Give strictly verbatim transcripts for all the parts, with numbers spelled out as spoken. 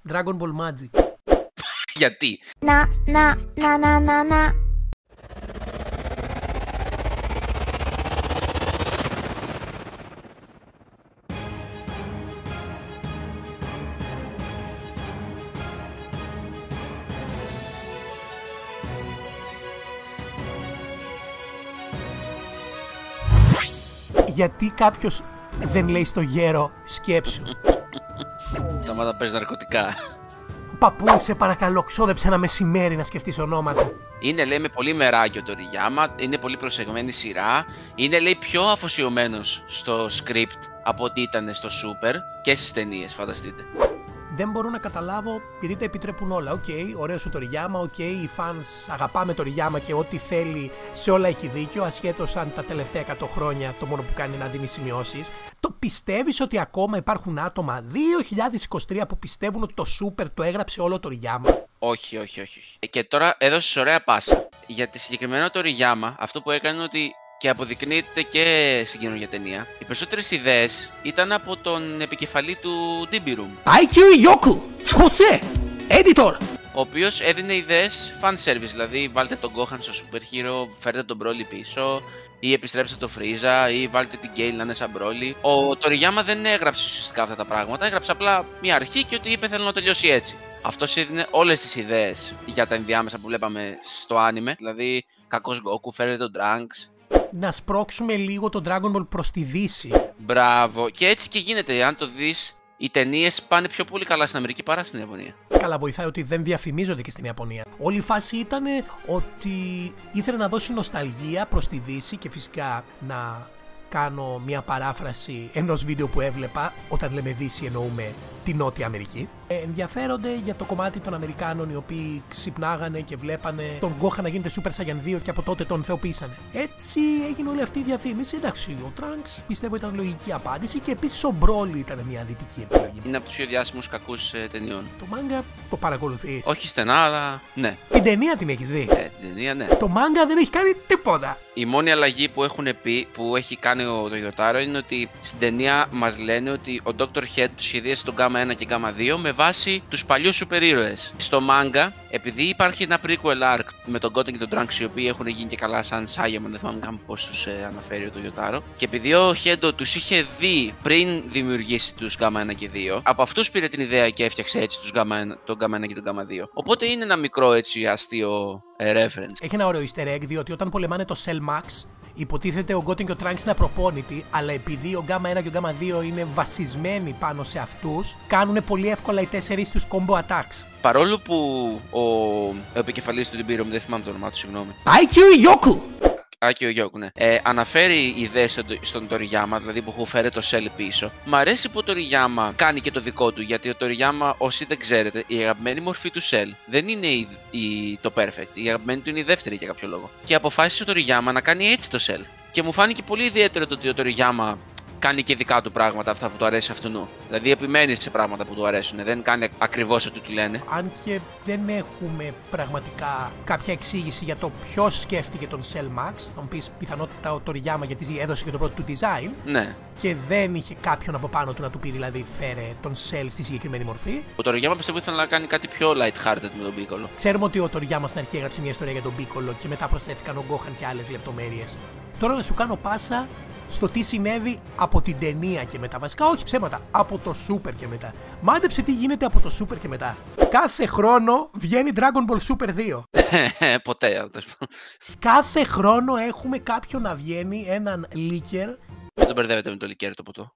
Dragon Ball Magic. Γιατί? Να, να, να, να, να, να. Γιατί κάποιος δεν λέει στο γέρο σκέψου. Σταμάτα παίζει ναρκωτικά. Παππού, σε παρακαλώ, ξόδεψε ένα μεσημέρι να σκεφτείς ονόματα. Είναι, λέει, με πολύ μεράκι ο Τοριγιάμα, είναι πολύ προσεγμένη σειρά. Είναι, λέει, πιο αφοσιωμένος στο script από ό,τι ήταν στο Super και στις ταινίες, φανταστείτε. Δεν μπορώ να καταλάβω, επειδή τα επιτρέπουν όλα. Οκ, okay, ωραίο ο Τοριγιάμα, οκ, okay, οι fans αγαπάμε Τοριγιάμα και ό,τι θέλει σε όλα έχει δίκιο, ασχέτως αν τα τελευταία εκατό χρόνια το μόνο που κάνει είναι να δίνει σημειώσεις. Το πιστεύεις ότι ακόμα υπάρχουν άτομα δύο χιλιάδες είκοσι τρία που πιστεύουν ότι το Super το έγραψε όλο ο Τοριγιάμα? Όχι, όχι, όχι, όχι. Και τώρα έδωσες ωραία πάσα. Για τη συγκεκριμένο Τοριγιάμα, αυτό που έκανε είναι ότι. Και αποδεικνύεται και στην καινούργια ταινία. Οι περισσότερες ιδέες ήταν από τον επικεφαλή του Ντίμπιρουμ. άι κιου Yoku! Τσχοτσε! Editor! Ο οποίος έδινε ιδέες fan service, δηλαδή βάλτε τον Gohan στο super hero, φέρτε τον Broly πίσω, ή επιστρέψτε το Frieza, ή βάλτε την Gale να είναι σαν Broly. Ο Τοριγιάμα δεν έγραψε ουσιαστικά αυτά τα πράγματα, έγραψε απλά μια αρχή και ότι είπε θέλω να τελειώσει έτσι. Αυτός έδινε όλες τις ιδέες για τα ενδιάμεσα που βλέπαμε στο anime, δηλαδή κακός Goku, φέρετε τον Trunks. Να σπρώξουμε λίγο τον Dragon Ball προς τη Δύση. Μπράβο. Και έτσι και γίνεται. Αν το δεις, οι ταινίες πάνε πιο πολύ καλά στην Αμερική παρά στην Ιαπωνία. Καλά, βοηθάει ότι δεν διαφημίζονται και στην Ιαπωνία. Όλη η φάση ήταν ότι ήθελε να δώσει νοσταλγία προς τη Δύση και φυσικά να κάνω μια παράφραση ενός βίντεο που έβλεπα. Όταν λέμε Δύση εννοούμε τη Νότια Αμερική. Ε, ενδιαφέρονται για το κομμάτι των Αμερικάνων οι οποίοι ξυπνάγανε και βλέπανε τον Gohan να γίνεται Super Saiyan δύο και από τότε τον θεοποίησανε. Έτσι έγινε όλη αυτή η διαφήμιση. Εντάξει, ο Trunks πιστεύω ήταν λογική απάντηση και επίσης ο Broly ήταν μια δυτική επιλογή. Είναι από τους πιο διάσημους κακούς ε, ταινιών. Το μάγκα το παρακολουθείς? Όχι στενά, αλλά ναι. Την ταινία την έχεις δει? Ε, την ταινία ναι. Το μάγκα δεν έχει κάνει τίποτα. Η μόνη αλλαγή που έχουν πει, που έχει κάνει ο Toyotaro είναι ότι στην ταινία μας λένε ότι ο ντόκτορ Head του σχεδίασε τον Gamma ένα και Gamma δύο με βάση τους παλιούς σούπερ ήρωες. Στο μάγκα, επειδή υπάρχει ένα prequel arc με τον Goten και τον Trunks οι οποίοι έχουν γίνει και καλά σαν Saiyaman, δεν θυμάμαι καν πώς τους ε, αναφέρει ο Toyotaro, και επειδή ο Hedo τους είχε δει πριν δημιουργήσει τους Gamma ένα και δύο, από αυτούς πήρε την ιδέα και έφτιαξε έτσι τους Gamma ένα, τον Gamma ένα και τον Gamma δύο. Οπότε είναι ένα μικρό έτσι αστείο ε, reference. Έχει ένα ωραίο easter egg, διότι όταν πολεμάνε το Cell Max, υποτίθεται ο Goten και ο Trunks είναι απροπόνητοι, αλλά επειδή ο Gamma ένα και ο Gamma δύο είναι βασισμένοι πάνω σε αυτούς, κάνουν πολύ εύκολα οι τέσσερις τους combo attacks. Παρόλο που ο, ο επικεφαλής του Ντιμπίρουμ, δεν θυμάμαι το όνομά του, συγγνώμη. άι κιου Yoku! Άκιο Γιώκου, ναι. Ε, αναφέρει ιδέες στον, στον Τοριγιάμα, δηλαδή που έχουν φέρει το Cell πίσω. Μ' αρέσει που ο Τοριγιάμα κάνει και το δικό του, γιατί ο Τοριγιάμα, όσοι δεν ξέρετε, η αγαπημένη μορφή του Cell δεν είναι η, η, το perfect. Η αγαπημένη του είναι η δεύτερη για κάποιο λόγο. Και αποφάσισε ο Τοριγιάμα να κάνει έτσι το Cell. Και μου φάνηκε πολύ ιδιαίτερο το ότι ο Τοριγιάμα κάνει και δικά του πράγματα, αυτά που του αρέσει αυτού. Δηλαδή επιμένει σε πράγματα που του αρέσουν, δεν κάνει ακριβώς ό,τι του λένε. Αν και δεν έχουμε πραγματικά κάποια εξήγηση για το ποιος σκέφτηκε τον Cell Max, θα μου πεις πιθανότητα ο Τοριγιάμα γιατί έδωσε και το πρώτο του design. Ναι. Και δεν είχε κάποιον από πάνω του να του πει δηλαδή φέρε τον Cell στη συγκεκριμένη μορφή. Ο Τοριγιάμα πιστεύω ήθελε να κάνει κάτι πιο light-hearted με τον Piccolo. Ξέρουμε ότι ο Τοριγιάμα στην αρχή έγραψε μια ιστορία για τον Piccolo και μετά προσθέθηκαν ο Gohan και άλλες λεπτομέρειες. Τώρα να σου κάνω πάσα στο τι συνέβη από την ταινία και μετά. Βασικά, όχι ψέματα, από το Super και μετά. Μάντεψε τι γίνεται από το Super και μετά. Κάθε χρόνο βγαίνει Dragon Ball Super δύο. Ποτέ. Κάθε χρόνο έχουμε κάποιον να βγαίνει, έναν leaker. Μην τον μπερδεύετε με το λικέρι το ποτό.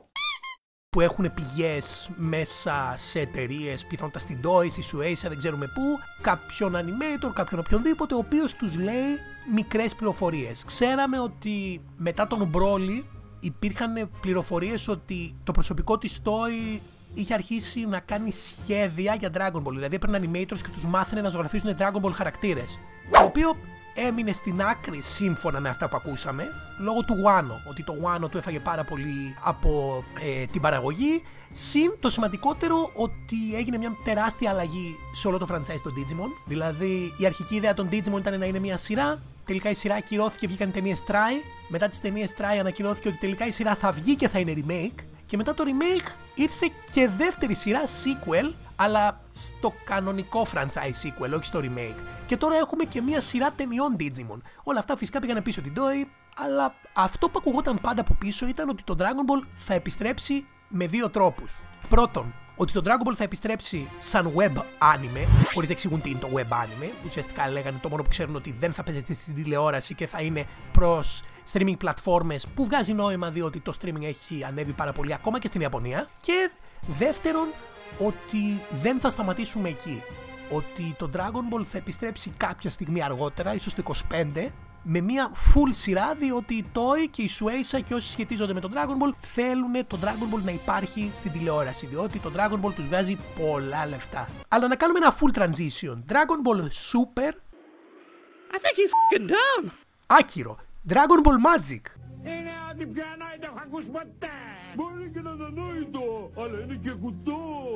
Που έχουν πηγές μέσα σε εταιρείες, πιθανότατα στην Toei, στη Shueisha, δεν ξέρουμε πού, κάποιον animator, κάποιον οποιονδήποτε, ο οποίος τους λέει μικρές πληροφορίες. Ξέραμε ότι μετά τον Broly υπήρχαν πληροφορίες ότι το προσωπικό της Toei είχε αρχίσει να κάνει σχέδια για Dragon Ball. Δηλαδή έπαιρνε animators και τους μάθαινε να ζωγραφίζουν Dragon Ball χαρακτήρες. Το οποίο έμεινε στην άκρη σύμφωνα με αυτά που ακούσαμε λόγω του Wano, ότι το Wano του έφαγε πάρα πολύ από ε, την παραγωγή, συν το σημαντικότερο ότι έγινε μια τεράστια αλλαγή σε όλο το franchise των Digimon. Δηλαδή η αρχική ιδέα των Digimon ήταν να είναι μια σειρά, τελικά η σειρά ακυρώθηκε, βγήκαν οι ταινίες Try, μετά τις ταινίες Try ανακοινώθηκε ότι τελικά η σειρά θα βγει και θα είναι remake, και μετά το remake ήρθε και δεύτερη σειρά sequel, αλλά στο κανονικό franchise sequel, όχι στο remake. Και τώρα έχουμε και μια σειρά ταινιών Digimon. Όλα αυτά φυσικά πήγανε πίσω την Toei, αλλά αυτό που ακουγόταν πάντα από πίσω ήταν ότι το Dragon Ball θα επιστρέψει με δύο τρόπους. Πρώτον, ότι το Dragon Ball θα επιστρέψει σαν web anime, χωρίς να εξηγούν τι είναι το web anime. Ουσιαστικά λέγανε το μόνο που ξέρουν ότι δεν θα παίζεται στην τηλεόραση και θα είναι προς streaming πλατφόρμες, που βγάζει νόημα διότι το streaming έχει ανέβει πάρα πολύ ακόμα και στην Ιαπωνία. Και δεύτερον, ότι δεν θα σταματήσουμε εκεί. Ότι το Dragon Ball θα επιστρέψει κάποια στιγμή αργότερα, ίσως το είκοσι πέντε, με μια full σειρά, διότι η Toei και η Shueisha και όσοι σχετίζονται με τον Dragon Ball θέλουν το Dragon Ball να υπάρχει στην τηλεόραση, διότι το Dragon Ball τους βγάζει πολλά λεφτά. Αλλά να κάνουμε ένα full transition. Dragon Ball Super. I think he's fucking dumb. Άκυρο. Dragon Ball Magic. Είναι ό,τι πιο ανόητο έχω ακούσει ποτέ. Μπορεί και να είναι ανόητο, αλλά είναι και κουτό.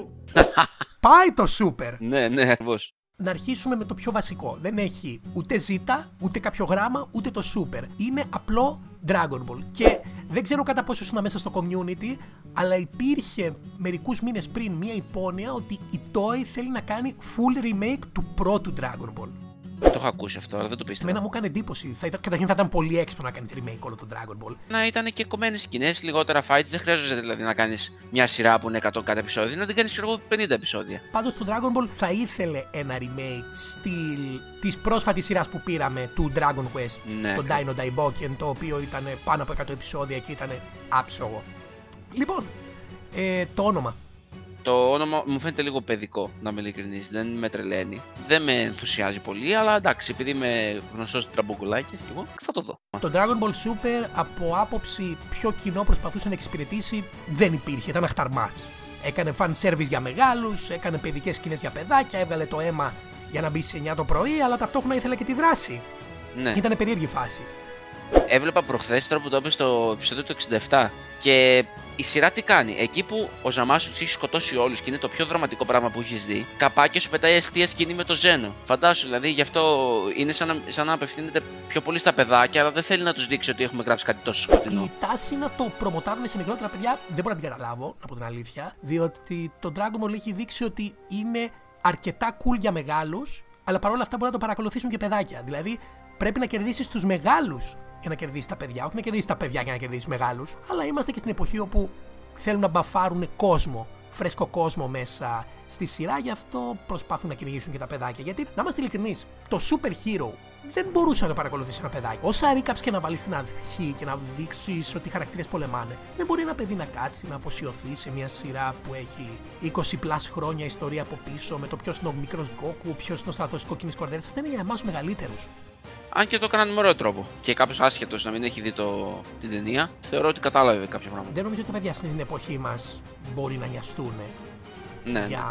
Πάει το Super. Ναι, ναι, ακριβώς. Να αρχίσουμε με το πιο βασικό. Δεν έχει ούτε ζήτα, ούτε κάποιο γράμμα, ούτε το Super. Είναι απλό Dragon Ball. Και δεν ξέρω κατά πόσο ήσουν μέσα στο community, αλλά υπήρχε μερικούς μήνες πριν μια υπόνοια ότι η Toei θέλει να κάνει full remake του πρώτου Dragon Ball. Το έχω ακούσει αυτό, αλλά δεν το πίστευα. Εμένα μου έκανε εντύπωση. Θα ήταν, καταρχήν θα ήταν πολύ έξυπνο να κάνει remake όλο το Dragon Ball. Να ήταν και κομμένες σκηνές, λιγότερα fights. Δεν χρειάζεται δηλαδή να κάνεις μια σειρά που είναι εκατό κάθε επεισόδιο, να την κάνεις εγώ πενήντα επεισόδια. Πάντως το Dragon Ball θα ήθελε ένα remake στυλ της πρόσφατης σειράς που πήραμε του Dragon Quest, Ναι, το Dino Daiboken, το οποίο ήταν πάνω από εκατό επεισόδια και ήταν άψογο. Λοιπόν, ε, το όνομα. Το όνομα μου φαίνεται λίγο παιδικό, να είμαι ειλικρινής, δεν με τρελαίνει. Δεν με ενθουσιάζει πολύ, αλλά εντάξει, επειδή είμαι γνωστός τραμπουκουλάκης και εγώ θα το δω. Το Dragon Ball Super από άποψη ποιο κοινό προσπαθούσε να εξυπηρετήσει δεν υπήρχε, ήταν αχταρμάς. Έκανε fan service για μεγάλους, έκανε παιδικές σκηνές για παιδάκια, έβγαλε το αίμα για να μπει στις εννιά το πρωί, αλλά ταυτόχρονα ήθελε και τη δράση. Ναι. Ήτανε περίεργη φάση. Έβλεπα προχθές τώρα που το έπαιζε στο επεισόδιο του εξήντα επτά και η σειρά τι κάνει. Εκεί που ο Ζαμάσου τους έχει σκοτώσει όλους και είναι το πιο δραματικό πράγμα που έχεις δει, καπάκια σου πετάει αστεία σκηνή με το Ζένο. Φαντάσου, δηλαδή γι' αυτό είναι σαν να, σαν να απευθύνεται πιο πολύ στα παιδάκια, αλλά δεν θέλει να τους δείξει ότι έχουμε γράψει κάτι τόσο σκοτεινό. Η τάση να το προμοτάρουν σε μικρότερα παιδιά δεν μπορώ να την καταλάβω, να πω την αλήθεια, διότι το Dragon Ball έχει δείξει ότι είναι αρκετά cool για μεγάλους, αλλά παρόλα αυτά μπορεί να το παρακολουθήσουν και παιδάκια. Δηλαδή πρέπει να κερδίσεις τους μεγάλους για να κερδίσει τα παιδιά, όχι να κερδίσει τα παιδιά για να κερδίσει μεγάλους. Αλλά είμαστε και στην εποχή όπου θέλουν να μπαφάρουν κόσμο, φρέσκο κόσμο μέσα στη σειρά, γι' αυτό προσπαθούν να κυνηγήσουν και τα παιδάκια. Γιατί, να είμαστε ειλικρινείς, το super hero δεν μπορούσε να το παρακολουθήσει ένα παιδάκι. Όσα ρίκαψ και να βάλει στην αρχή και να δείξει ότι οι χαρακτήρες πολεμάνε, δεν μπορεί ένα παιδί να κάτσει να αφοσιωθεί σε μια σειρά που έχει είκοσι πλας χρόνια ιστορία από πίσω, με το ποιο είναι ο μικρός Γκόκου, ποιο είναι ο στρατός κόκκινης κορδέλας. Αυτά είναι για εμάς μεγαλύτερους. Αν και το έκαναν με ωραίο τρόπο. Και κάποιος άσχετος να μην έχει δει το... την ταινία, θεωρώ ότι κατάλαβε κάποια πράγματα. Δεν νομίζω ότι τα παιδιά στην εποχή μας μπορεί να νοιαστούν Ναι. για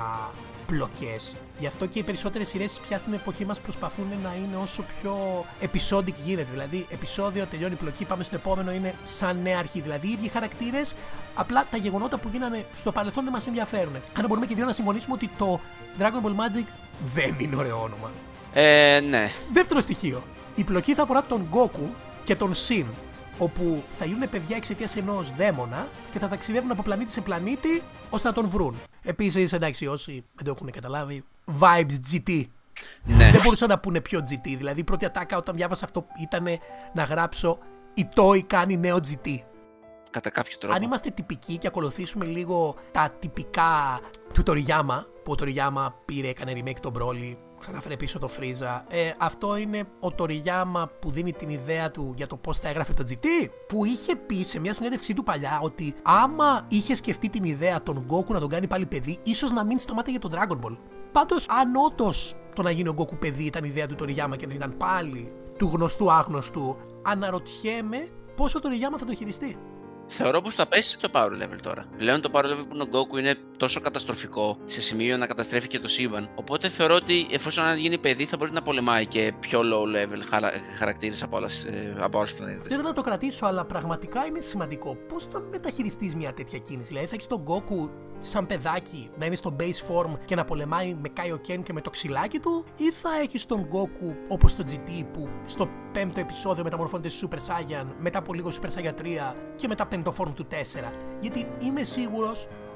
πλοκές. Γι' αυτό και οι περισσότερες σειρές πια στην εποχή μας προσπαθούν να είναι όσο πιο episodic γίνεται. Δηλαδή, επεισόδιο, τελειώνει η πλοκή, πάμε στο επόμενο, είναι σαν νέα αρχή. Δηλαδή, οι ίδιοι χαρακτήρες, απλά τα γεγονότα που γίνανε στο παρελθόν δεν μας ενδιαφέρουν. Αν μπορούμε και δύο να συμφωνήσουμε ότι το Dragon Ball Magic δεν είναι ωραίο όνομα. Ε, ναι. Δεύτερο στοιχείο. Η πλοκή θα αφορά τον Goku και τον Sin, όπου θα γίνουν παιδιά εξαιτίας ενός δαίμονα και θα ταξιδεύουν από πλανήτη σε πλανήτη ώστε να τον βρουν. Επίσης, εντάξει, όσοι δεν το έχουν καταλάβει, vibes τζι τι. Ναι. Δεν μπορούσαν να πούνε πιο τζι τι. Δηλαδή, η πρώτη ατάκα όταν διάβασα αυτό ήταν να γράψω η Toei κάνει νέο τζι τι. Κατά κάποιο τρόπο. Αν είμαστε τυπικοί και ακολουθήσουμε λίγο τα τυπικά του Toriyama, που ο Toriyama πήρε, έκανε remake τον Broly, ξαναφέρε πίσω το Frieza. Ε, αυτό είναι ο Toriyama που δίνει την ιδέα του για το πώς θα έγραφε το τζι τι, που είχε πει σε μια συνέντευξή του παλιά ότι άμα είχε σκεφτεί την ιδέα τον Goku να τον κάνει πάλι παιδί, ίσως να μην σταμάταγε τον Dragon Ball. Πάντως, αν όντως το να γίνει ο Goku παιδί ήταν ιδέα του Toriyama και δεν ήταν πάλι του γνωστού άγνωστου, αναρωτιέμαι πόσο ο Toriyama θα το χειριστεί. Θεωρώ πως θα πέσει στο power level τώρα. Πλέον το power level που είναι ο Goku είναι τόσο καταστροφικό σε σημείο να καταστρέφει και το σύμπαν. Οπότε θεωρώ ότι εφόσον αν γίνει παιδί θα μπορεί να πολεμάει και πιο low level χαρα... χαρακτήρες από άλλες, από άλλες πλανήτες. Δεν θέλω να το κρατήσω, αλλά πραγματικά είναι σημαντικό. Πώς θα μεταχειριστείς μια τέτοια κίνηση? Δηλαδή θα έχεις τον Goku σαν παιδάκι να είναι στο base form και να πολεμάει με Kaioken και με το ξυλάκι του, ή θα έχεις τον Goku όπως το τζι τι που στο πέμπτο επεισόδιο μεταμορφώνεται σε Super Saiyan, μετά από λίγο Super Saiyan τρία και μετά παίρνει το form του τέσσερα. Γιατί είμαι σίγουρος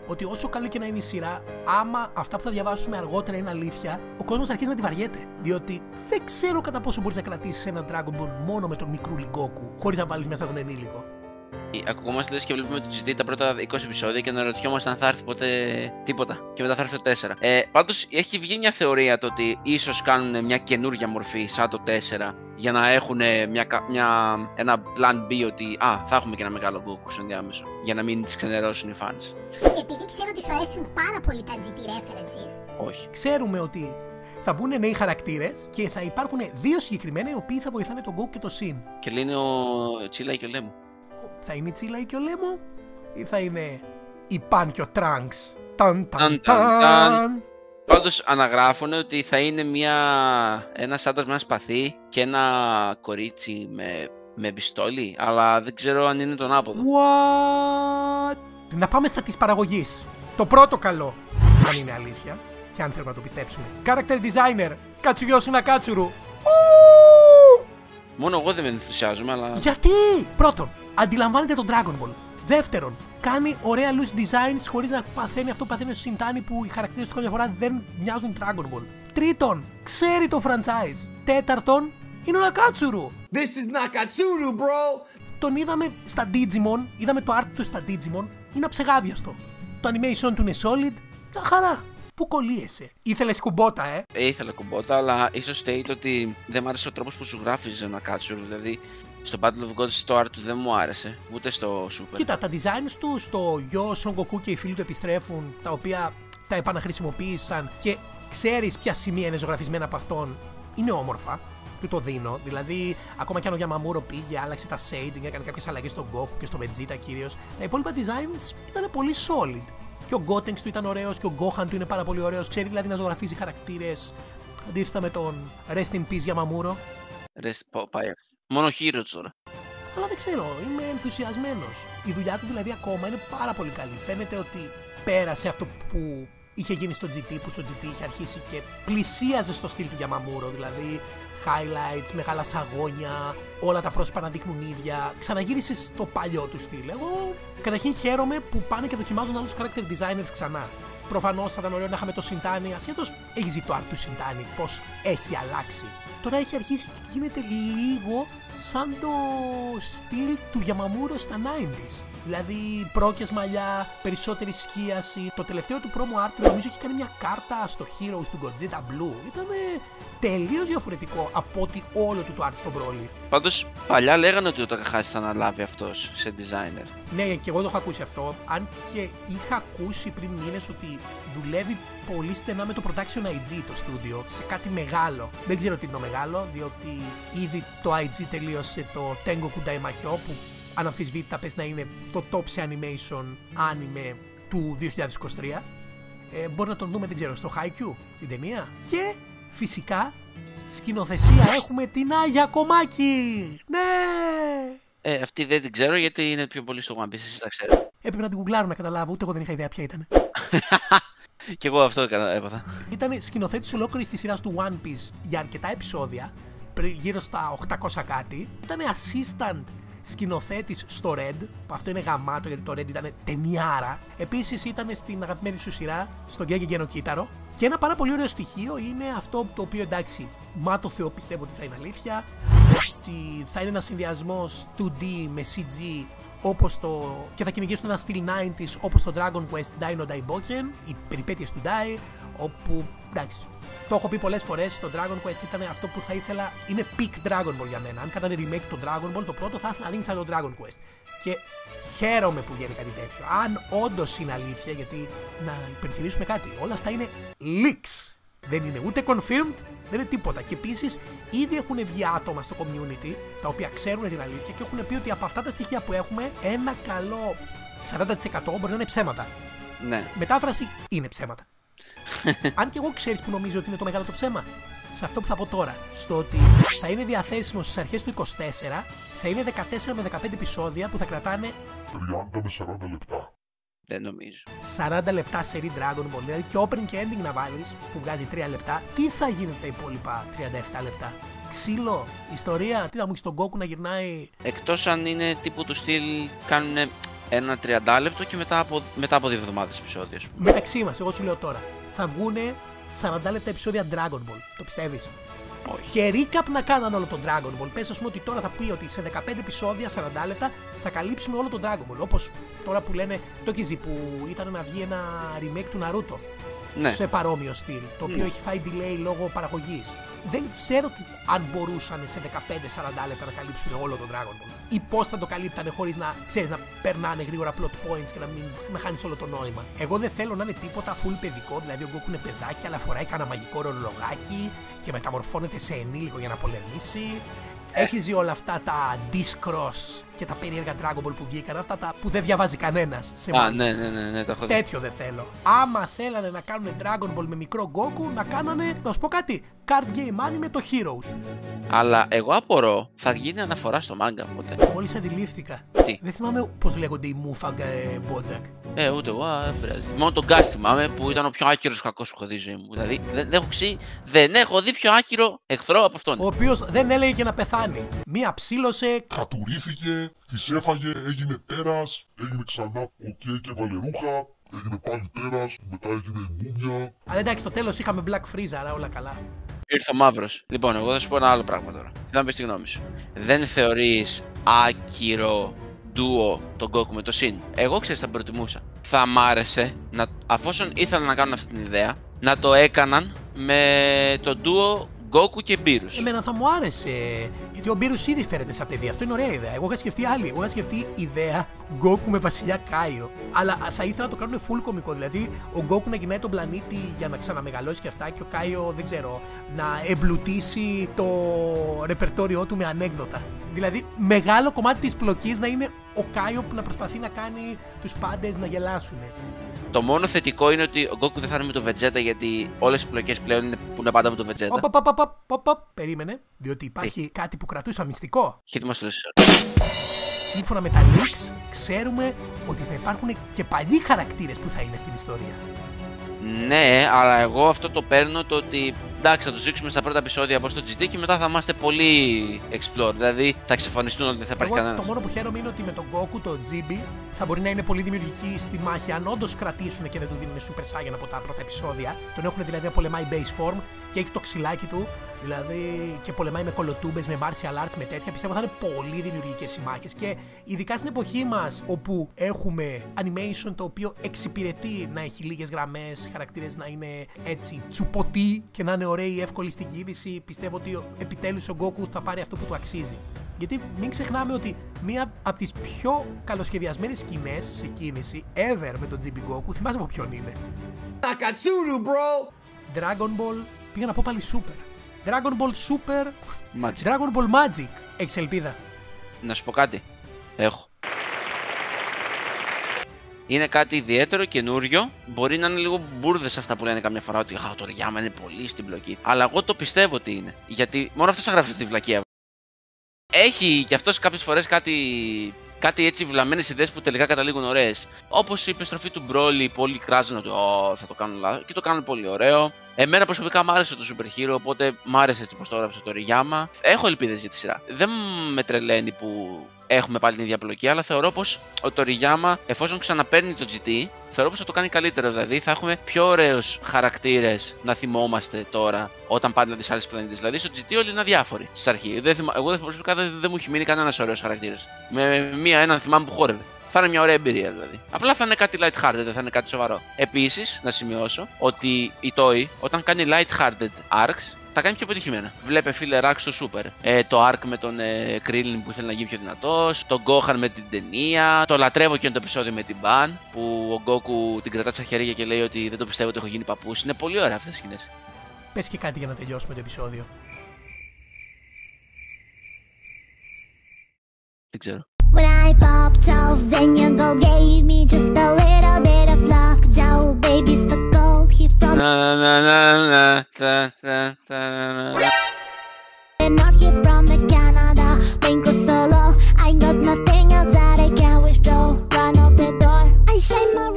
ότι όσο καλή και να είναι η σειρά, άμα αυτά που θα διαβάσουμε αργότερα είναι αλήθεια, ο κόσμος αρχίζει να τη βαριέται. Διότι δεν ξέρω κατά πόσο μπορείς να κρατήσεις ένα Dragon Ball μόνο με τον μικρούλι Goku, χωρίς να βάλεις μέσα τον ενήλικο. Ακουγόμαστε λες και βλέπουμε το τζι τι τα πρώτα είκοσι επεισόδια και να ρωτιόμαστε αν θα έρθει ποτέ τίποτα. Και μετά θα έρθει το τέσσερα. Ε, πάντως έχει βγει μια θεωρία το ότι ίσως κάνουν μια καινούργια μορφή σαν το τέσσερα για να έχουν μια, μια, ένα plan B ότι α, θα έχουμε και ένα μεγάλο Goku στο ενδιάμεσο. Για να μην τις ξενερώσουν οι fans. Και επειδή ξέρω ότι σου αρέσουν πάρα πολύ τα τζι τι references. Όχι. Ξέρουμε ότι θα μπουν νέοι χαρακτήρες και θα υπάρχουν δύο συγκεκριμένα οι οποίοι θα βοηθάνε τον Goku και το Sin. Και λένε ο Τσίλα και ο Λέμου. Θα είναι η Τσίλα και ο Λέμο ή θα είναι η Παν και ο Τρανξ? Ταν ταν ταν. Πάντως αναγράφουν ότι θα είναι μια, ένας άντρας με ένα σπαθί και ένα κορίτσι με, με πιστόλι, αλλά δεν ξέρω αν είναι τον άποδο. What? Να πάμε στα της παραγωγής. Το πρώτο καλό, αν είναι αλήθεια και αν θέλουμε να το πιστέψουμε. Character designer, Κατσουγιώσου Νακάτσουρου. Μόνο εγώ δεν με ενθουσιάζομαι, αλλά... Γιατί? Πρώτον, αντιλαμβάνεται τον Dragon Ball. Δεύτερον, κάνει ωραία loose designs χωρίς να παθαίνει αυτό που παθαίνει στο Sintani που οι χαρακτήρες του καμιά φορά δεν μοιάζουν Dragon Ball. Τρίτον, ξέρει το franchise. Τέταρτον, είναι ο Νακάτσουρου. This is Nakatsuru, bro! Τον είδαμε στα Digimon, είδαμε το art του στα Digimon, είναι αψεγάβιαστο. Το animation του είναι solid, μια χαρά. Πού κολλείεσαι? Ήθελες κουμπότα, ε? ε ήθελα κουμπότα, αλλά ίσως θέλει ότι δεν μου άρεσε ο τρόπος που σου γράφεις ένα Νακάτσουρου, δηλαδή... Στο Battle of Gods το art του δεν μου άρεσε, ούτε στο Super. Κοίτα, τα designs του στο γιο Son Goku και οι φίλοι του επιστρέφουν, τα οποία τα επαναχρησιμοποίησαν και ξέρεις ποια σημεία είναι ζωγραφισμένα από αυτόν, είναι όμορφα. Του το δίνω. Δηλαδή, ακόμα κι αν ο Yamamuro πήγε, άλλαξε τα shading, έκανε κάποιες αλλαγές στον Goku και στο Vegeta κυρίως, τα υπόλοιπα designs ήταν πολύ solid. Και ο Gotenks του ήταν ωραίος και ο Gohan του είναι πάρα πολύ ωραίος. Ξέρει δηλαδή να ζωγραφίζει χαρακτήρες. Αντίθετα με τον Rest in Peace Yamamuro. Rest, πάει. Μόνο Hero τώρα. Αλλά δεν ξέρω, είμαι ενθουσιασμένος. Η δουλειά του δηλαδή ακόμα είναι πάρα πολύ καλή. Φαίνεται ότι πέρασε αυτό που είχε γίνει στο τζι τι, που στο τζι τι είχε αρχίσει και πλησίαζε στο στυλ του Yamamuro. Δηλαδή highlights, μεγάλα σαγόνια, όλα τα πρόσωπα να δείχνουν ίδια. Ξαναγύρισε στο παλιό του στυλ. Εγώ καταρχήν χαίρομαι που πάνε και δοκιμάζουν άλλους character designers ξανά. Προφανώς θα ήταν ωραίο να είχαμε το Sintani, ασχέτως έχει ζει το art του Sintani, πώς έχει αλλάξει. Τώρα έχει αρχίσει και γίνεται λίγο σαν το στυλ του Yamamuro στα ενενήντα. Δηλαδή πρόκες μαλλιά, περισσότερη σκίαση. Το τελευταίο του promo art νομίζω έχει κάνει μια κάρτα στο Heroes του Gogeta Blue. Ήταν τελείως διαφορετικό από ότι όλο του το art στο Broly. Πάντως παλιά λέγανε ότι ο Takahasi θα αναλάβει αυτός σε designer. Ναι, και εγώ το έχω ακούσει αυτό. Αν και είχα ακούσει πριν μήνες ότι δουλεύει πολύ στενά με το Production άι τζι το στούντιο σε κάτι μεγάλο. Δεν ξέρω τι είναι το μεγάλο, διότι ήδη το άι τζι τελείωσε το Tengoku Daimakyo που αναμφισβήτητα πες να είναι το top σε animation anime του δύο χιλιάδες είκοσι τρία. Ε, μπορεί να τον δούμε, δεν ξέρω, στο Haikyuu, στην ταινία. Και φυσικά σκηνοθεσία έχουμε την Άγια Κομάκη. Ναι! Ε, αυτή δεν την ξέρω γιατί είναι πιο πολύ στο One Piece, εσείς τα ξέρετε. Έπρεπε να την γκουγκλάρω να καταλάβω, ούτε εγώ δεν είχα ιδέα ποια ήταν. Κι εγώ αυτό έπαθα. Ήταν σκηνοθέτης ολόκληρης της σειράς του One Piece για αρκετά επεισόδια, γύρω στα οκτακόσια κάτι. Ήταν assistant σκηνοθέτης στο Red, που αυτό είναι γαμάτο γιατί το Red ήταν ταινιάρα. Επίσης ήταν στην αγαπημένη σου σειρά, στο Gengeki no Kitaro. Και ένα πάρα πολύ ωραίο στοιχείο είναι αυτό το οποίο εντάξει, μα το Θεό πιστεύω ότι θα είναι αλήθεια, ότι θα είναι ένας συνδυασμός δύο ντι με σι τζι όπως το... και θα κυνηγήσουν ένα στυλ ενενήντα όπως το Dragon Quest Dino Daiboken, οι περιπέτειες του Dai, όπου εντάξει, το έχω πει πολλές φορές, το Dragon Quest ήταν αυτό που θα ήθελα, είναι peak Dragon Ball για μένα. Αν κάνανε remake το Dragon Ball, το πρώτο θα ήθελα να δίνει σαν το Dragon Quest. Και χαίρομαι που βγαίνει κάτι τέτοιο. Αν όντως είναι αλήθεια, γιατί να υπενθυμίσουμε κάτι, όλα αυτά είναι leaks. Δεν είναι ούτε confirmed, δεν είναι τίποτα. Και επίσης, ήδη έχουν βγει άτομα στο community τα οποία ξέρουν την αλήθεια και έχουν πει ότι από αυτά τα στοιχεία που έχουμε, ένα καλό σαράντα τοις εκατό μπορεί να είναι ψέματα. Ναι. Μετάφραση είναι ψέματα. Αν και εγώ ξέρεις που νομίζω ότι είναι το μεγάλο το ψέμα, σε αυτό που θα πω τώρα, στο ότι θα είναι διαθέσιμο στις αρχές του είκοσι τέσσερα, θα είναι δεκατέσσερα με δεκαπέντε επεισόδια που θα κρατάνε τριάντα με σαράντα λεπτά. Δεν νομίζω. σαράντα λεπτά σερί Dragon Ball, δηλαδή και opening και ending να βάλεις, που βγάζει τρία λεπτά, τι θα γίνει τα υπόλοιπα τριάντα επτά λεπτά? Ξύλο, ιστορία, τι θα μου έχει τον Goku να γυρνάει. Εκτός αν είναι τύπου του στυλ, κάνουν ένα τριάντα λεπτό και μετά από, μετά από δύο εβδομάδες επεισόδιο. Μεταξύ μας, εγώ σου λέω τώρα, θα βγουνε σαράντα λεπτά επεισόδια Dragon Ball. Το πιστεύεις? Όχι. Και recap να κάναν όλο τον Dragon Ball. Πες, ας πούμε, ότι τώρα θα πει ότι σε δεκαπέντε επεισόδια, σαράντα λεπτά, θα καλύψουμε όλο τον Dragon Ball. Όπως τώρα που λένε το Kizi που ήταν να βγει ένα remake του Naruto. Ναι. Σε παρόμοιο στυλ. Το οποίο Ναι. έχει φάει delay λόγω παραγωγής. Δεν ξέρω τι, αν μπορούσαν σε δεκαπέντε σαράντα λεπτά να καλύψουν όλο τον Dragon Ball. Ή πώς θα το καλύπτανε χωρίς να, ξέρεις, να περνάνε γρήγορα plot points και να μην να χάνεις όλο το νόημα. Εγώ δεν θέλω να είναι τίποτα full παιδικό, δηλαδή ο Goku είναι παιδάκι, αλλά φοράει κανένα μαγικό ρολογάκι και μεταμορφώνεται σε ενήλικο για να πολεμήσει. Έχει ζει όλα αυτά τα Discross και τα περίεργα Dragon Ball που βγήκαν, αυτά τα που δεν διαβάζει κανένας. Σε Α, ναι, ναι, ναι, ναι, το έχω δει. Τέτοιο δεν θέλω. Άμα θέλανε να κάνουν Dragon Ball με μικρό Goku, να κάνανε, να σου πω κάτι, card game anime το Heroes. Αλλά εγώ απορώ, θα γίνει αναφορά στο manga ποτέ. Μόλις αντιλήφθηκα. Τι? Δεν θυμάμαι πώς λέγονται οι Mufang ε, Bojack. Ε, ούτε εγώ, α, δεν πειράζει. Μόνο τον Γκάς θυμάμαι που ήταν ο πιο άκυρος κακός που έχω δει στη ζωή μου. Δηλαδή δεν, δεν, έχω ξύ, δεν έχω δει πιο άκυρο εχθρό από αυτόν. Ο οποίος δεν έλεγε και να πεθάνει. Μία ψήλωσε. Κατουρίθηκε, της έφαγε, έγινε τέρας, έγινε ξανά οκ και βάλε ρούχα, έγινε πάλι τέρας, μετά έγινε η μούμια. Αλλά εντάξει, στο τέλος είχαμε Black Freeze, άρα όλα καλά. Ήρθε ο μαύρος. Λοιπόν, εγώ θα σου πω ένα άλλο πράγμα τώρα. Θα μου πεις τη γνώμη σου. Δεν θεωρείς άκυρο ντουο τον Goku με το Shin? Εγώ ξέρεις θα προτιμούσα. Θα μ' άρεσε, να, αφόσον ήθελαν να κάνουν αυτή την ιδέα, να το έκαναν με το ντουο Goku και Beerus. Εμένα θα μου άρεσε. Γιατί ο Beerus ήδη φέρεται σαν παιδί. Αυτό είναι ωραία ιδέα. Εγώ είχα σκεφτεί άλλη. Εγώ είχα σκεφτεί ιδέα Goku με βασιλιά Κάιο. Αλλά θα ήθελα να το κάνουν full κωμικό. Δηλαδή ο Goku να γυρνάει τον πλανήτη για να ξαναμεγαλώσει και αυτά. Και ο Κάιο, δεν ξέρω, να εμπλουτίσει το ρεπερτόριό του με ανέκδοτα. Δηλαδή μεγάλο κομμάτι της πλοκής να είναι ο Κάιο που να προσπαθεί να κάνει τους πάντες να γελάσουν. Το μόνο θετικό είναι ότι ο Goku δεν θα είναι με το Vegeta, γιατί όλες οι πλοκές πλέον είναι που είναι πάντα με το Vegeta. Οπ, οπ, οπ, οπ, οπ, περίμενε. Διότι υπάρχει κάτι που κρατούσα μυστικό. Γιατί μας το λες? Σύμφωνα με τα leaks, ξέρουμε ότι θα υπάρχουν και παλιοί χαρακτήρες που θα είναι στην ιστορία. Ναι, αλλά εγώ αυτό το παίρνω το ότι εντάξει, θα τους δείξουμε στα πρώτα επεισόδια από το τζι τι και μετά θα είμαστε πολύ explore. Δηλαδή θα εξαφανιστούν όλοι, δεν θα υπάρχει Εγώ κανένας. το μόνο που χαίρομαι είναι ότι με τον Goku, το Τζίμπι, θα μπορεί να είναι πολύ δημιουργική στη μάχη. Αν όντως κρατήσουν και δεν του δίνουν Super Saiyan από τα πρώτα επεισόδια, τον έχουν δηλαδή να πολεμάει base form και έχει το ξυλάκι του. Δηλαδή και πολεμάει με κολοτούμπες, με martial arts, με τέτοια. Πιστεύω θα είναι πολύ δημιουργικές οι μάχες. Και ειδικά στην εποχή μας όπου έχουμε animation το οποίο εξυπηρετεί να έχει λίγες γραμμές, χαρακτήρες να είναι έτσι τσουποτοί και να είναι ωραίοι, εύκολοι στην κίνηση, πιστεύω ότι επιτέλους ο Goku θα πάρει αυτό που του αξίζει. Γιατί μην ξεχνάμε ότι μία από τις πιο καλοσχεδιασμένες σκηνές σε κίνηση ever με τον Chibi Goku, θυμάσαι από ποιον είναι? Nakatsuru, bro! Dragon Ball, πήγα να πω πάλι Super. Dragon Ball Super, Magic. Dragon Ball Magic. Έχεις ελπίδα? Να σου πω κάτι. Έχω. Είναι κάτι ιδιαίτερο, καινούριο. Μπορεί να είναι λίγο μπουρδες αυτά που λένε καμιά φορά ότι «Α, το Toriyama είναι πολύ στην πλοκή». Αλλά εγώ το πιστεύω ότι είναι. Γιατί μόνο αυτός θα γράφει αυτή τη βλακεία. Έχει κι αυτός κάποιες φορές κάτι, κάτι έτσι βλαμμένες ιδέες που τελικά καταλήγουν ωραίες. Όπως η επιστροφή του Broly, πολλοί κράζουν ότι «Ω, θα το κάνουν λάθος» και το κάνουν πολύ ωραίο. Εμένα προσωπικά μου άρεσε το Super Hero, οπότε μ' άρεσε έτσι πως το έγραψε το Toriyama. Έχω ελπίδες για τη σειρά. Δεν με τρελαίνει που έχουμε πάλι την ίδια πλοκή, αλλά θεωρώ πως ο Toriyama, εφόσον ξαναπαίρνει το τζι τι, θεωρώ πως θα το κάνει καλύτερο. Δηλαδή θα έχουμε πιο ωραίους χαρακτήρες να θυμόμαστε τώρα όταν πάνε τις άλλες πλανήτες. Δηλαδή στο τζι τι όλοι είναι αδιάφοροι στις αρχές. Δεν θυμα... Εγώ προσωπικά δεν, δεν μου έχει μείνει κανένας ωραίος χαρακτήρας. Με μία έναν θυμάμαι που χόρευε. Θα είναι μια ωραία εμπειρία δηλαδή. Απλά θα είναι κάτι light-hearted, δεν θα είναι κάτι σοβαρό. Επίσης, να σημειώσω ότι η Toei όταν κάνει light-hearted arcs, τα κάνει πιο πετυχημένα. Βλέπε φίλε Rack στο Super. Ε, το arc με τον ε, Krillin που θέλει να γίνει πιο δυνατός, τον Gohan με την ταινία, το λατρεύω και το επεισόδιο με την Ban, που ο Goku την κρατά στα χέρια και λέει ότι δεν το πιστεύω ότι έχω γίνει παππούς. Είναι πολύ ωραία αυτές τις σκηνές. Πες και κάτι για να τελειώσουμε το επεισόδιο. Δεν ξέρω. When I popped off, then your girl gave me just a little bit of lockjaw. Baby, so cold, he from Na, na, na, na, na, na, na, na. the north, he from the Canada. Been go solo, I got nothing else that I can withdraw. Run off the door, I shine my